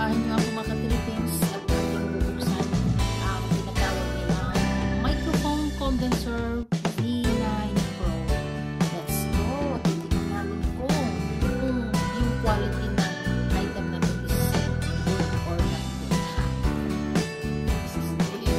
Samahan niyo ako mga ka-Philippines at ating bubuksan ang tinatawag nilang microphone condenser V9 Pro. Let's go! Titignan natin kung yung quality ng item na ito is good or not good. This is it.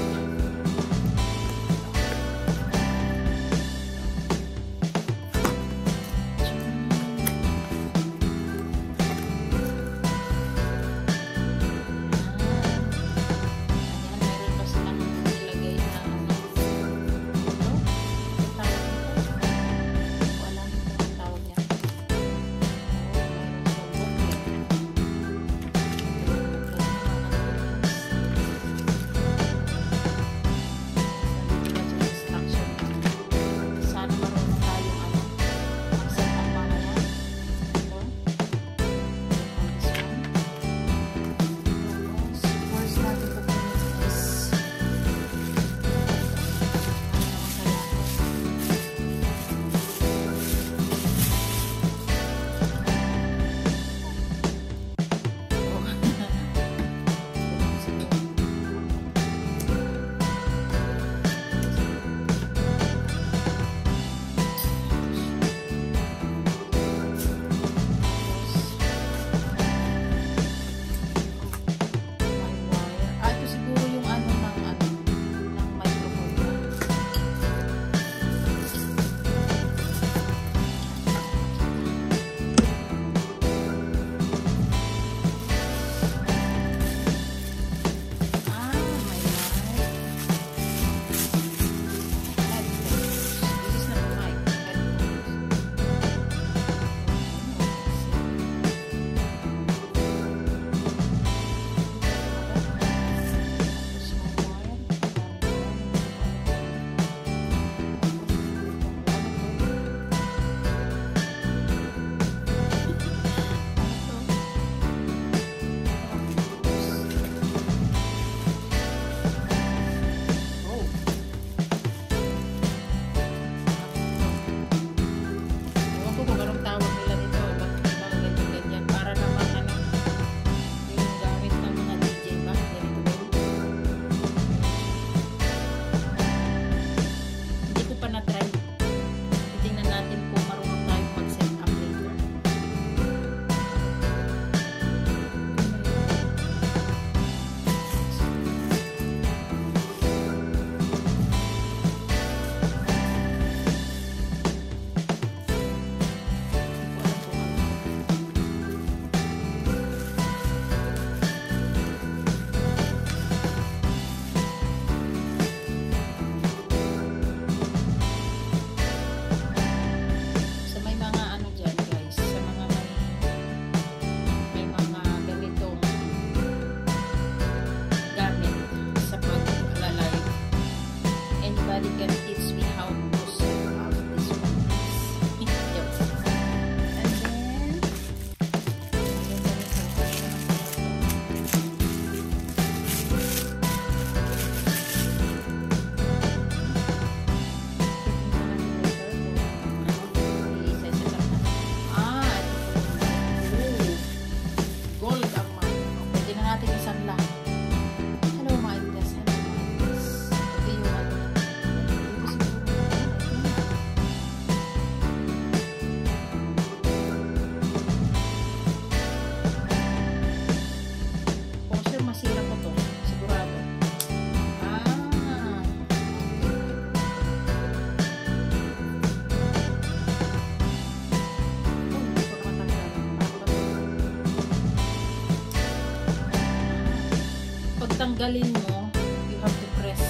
Tanggalin mo, you have to press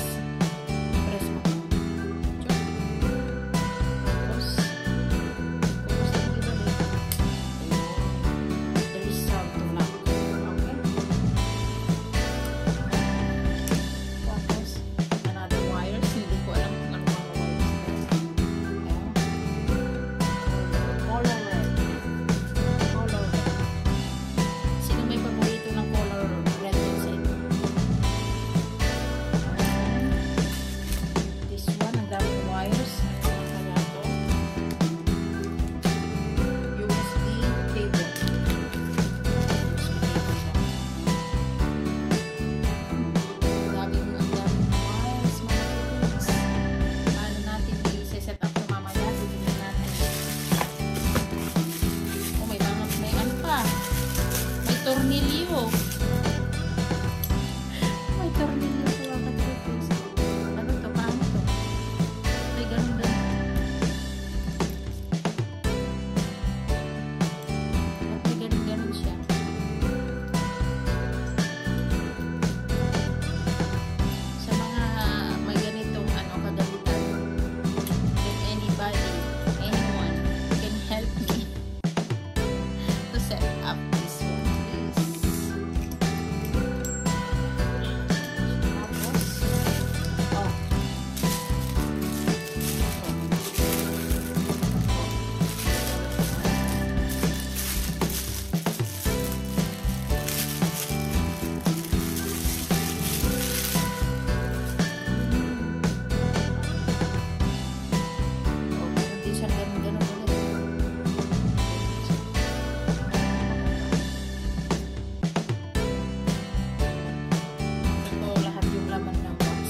mo to. Tapos ang iba din. There is sound to lock. Okay? Tapos another wires. Hindi ko alam kung ano mga wires. Color red. Color red. Sino may paborito ng color red sa inyo? tornilyo. May tornilyo sa ka-3-piece. Ano to? Paano to? May ganun din. At may ganun siya. Sa mga may ganitong kagamitan, if anybody, anyone can help me to set up this one, please. Tapos, oh. Hindi siya ganun-ganun ulit. Ito lahat yung laman ng box.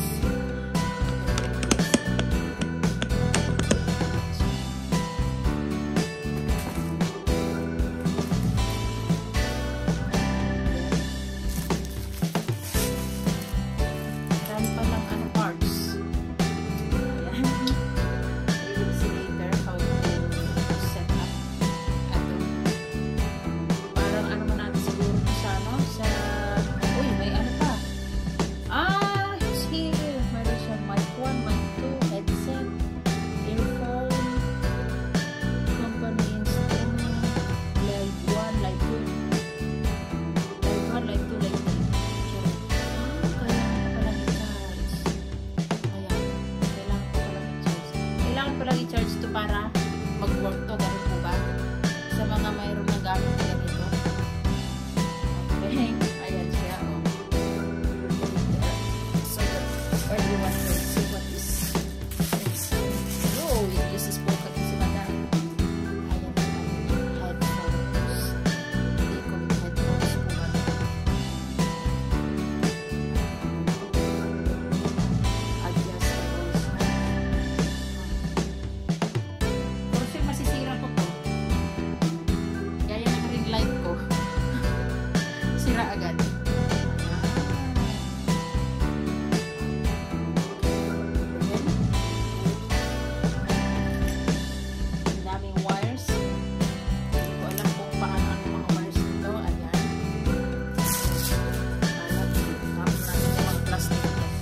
Marami pa lang parts. Ayan. We will see later how to set up. Ito. Parang mo natin siguro sa uy, may pa. It's here. Meron siyang mic 1, mic 2, headset, earphone, company instrument, live 1, live 2, live 1, live 2, live 3. Kailangan pa palang i-charge. Ayan. Kailangan palang i-charge to para mag-work to. Ganun po ba? Sa mga mayroon na gamit na ganito. Okay. Ayan siya. Oh. So that everyone can see what is inside. Oh, it uses pocket si Madam. Ayan naman. Headphones. Hindi ko yung headphones po Madam. Adjustables na. Kasi masisira ko to. Gaya ng ring light ko. Sira agad. Ang daming wires. Hindi ko alam kung paano ang mga wires nito. Ayan. Tapos natin yung mga plastic yan.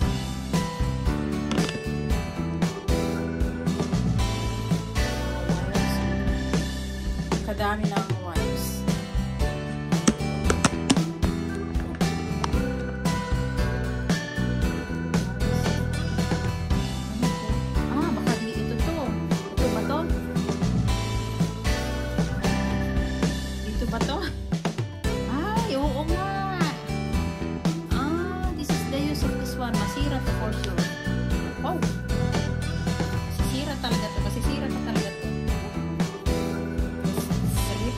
Mga wires. Kadami ng wires. Baka ito to. Ito ba to? Dito ba to? Ay, oo nga. This is the use of this one. Masira to for sure. Oh. Masisira talaga to. Masisira pa talaga to.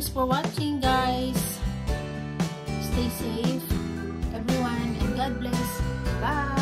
for watching, guys. Stay safe, everyone, and God bless. Bye!